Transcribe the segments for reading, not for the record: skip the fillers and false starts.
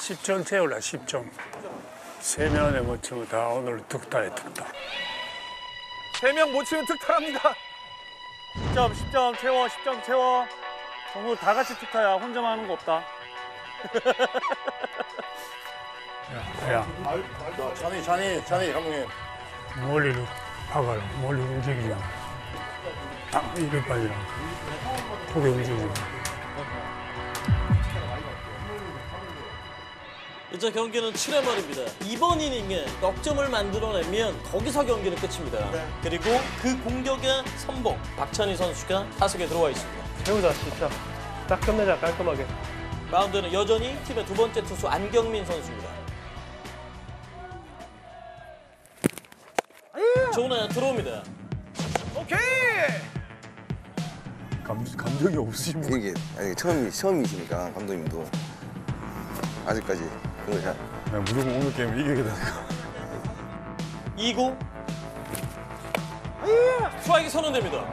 10점 채울라 10점. 세면에 못 치면 다 오늘 득달에 득달. 3명 못 치면 특탈합니다. 10점 채워, 10점 채워. 전부 다 같이 특타야. 혼자만 하는 거 없다. 야, 찬이 감독님. 멀리로 박아라. 멀리 움직이자. 딱 이를 빠지라. 고개 움직이자. 이제 경기는 7회 말입니다. 이번 이닝에 넉점을 만들어내면 거기서 경기는 끝입니다. 그리고 그 공격의 선봉 박찬희 선수가 타석에 들어와 있습니다. 채우자, 진짜. 딱 끝내자, 깔끔하게. 마운드는 여전히 팀의 두 번째 투수 안경민 선수입니다. 조나 들어옵니다. 오케이. 감정이 없으신 분. 이게 아니, 처음이시니까 감독님도 아직까지 그거 잘. 무조건 오늘 게임 이기겠다. 2구 스트라이크 선언됩니다.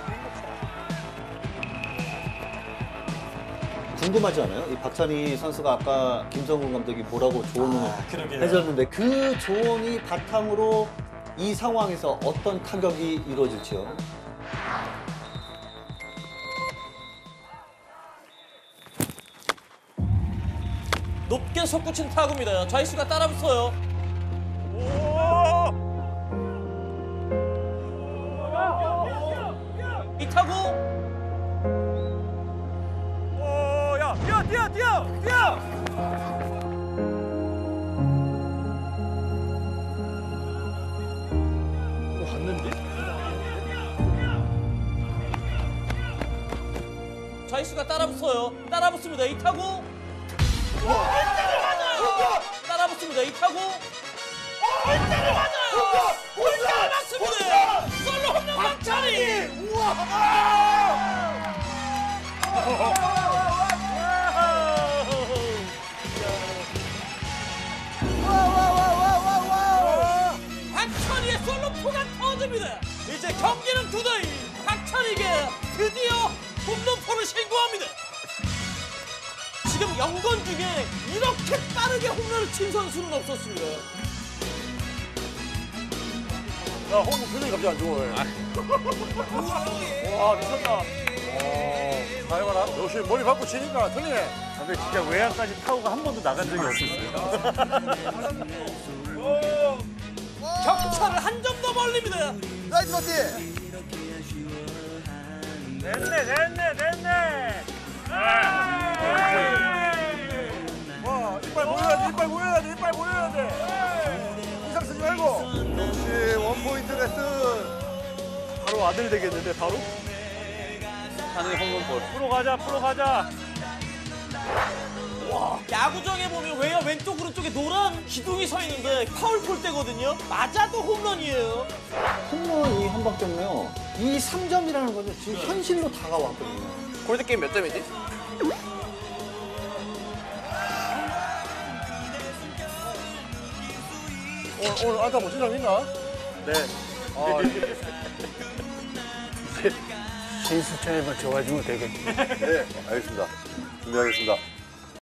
궁금하지 않아요? 이 박찬희 선수가 아까 김성훈 감독이 뭐라고 조언을 그러게요. 해줬는데 그 조언이 바탕으로 이 상황에서 어떤 타격이 이루어질지요? 높게 솟구친 타구입니다. 좌익수가 따라붙어요. 이 타구 야, 뛰어! 좌익수가 따라붙어요. 따라붙습니다. 이 타구 따라붙습니다. 이 타구 홀장을 맞습니다. 솔로 홈런 박찬희. 박찬희의 솔로 포가 터집니다. 이제 경기는 9대2. 박찬희에게 드디어 홈런포를 신고합니다. 지금 연건 중에 이렇게 빠르게 홈런을 친 선수는 없었습니다. 야, 홍보 표정이 갑자기 안 좋아해. 와, 미쳤다. 잘 봐라. 역시 머리 받고 치니까 틀리네. 근데 진짜 외야까지 타구가 한 번도 나간 적이 없었어요. 격차를 한 점 더 벌립니다. 나이스 버티. 됐네. 와, 이빨 보여야 돼. 이상 쓰지 말고. 역시 원포인트 레슨. 바로 아들 되겠는데, 바로? 찬희 홈런볼. 프로 가자. 야구장에 보면 외야 왼쪽 오른쪽에 노란 기둥이 서 있는데 파울 볼 때거든요. 맞아도 홈런이에요. 홈런이 한 방점이요. 이 3점이라는 거는 지금 현실로 다가왔거든요. 골드게임 몇 점이지? 오늘 안타 못 친 사람 있나? 네. 신수천에만 좋아지면 되겠네. 네, 알겠습니다. 준비하겠습니다.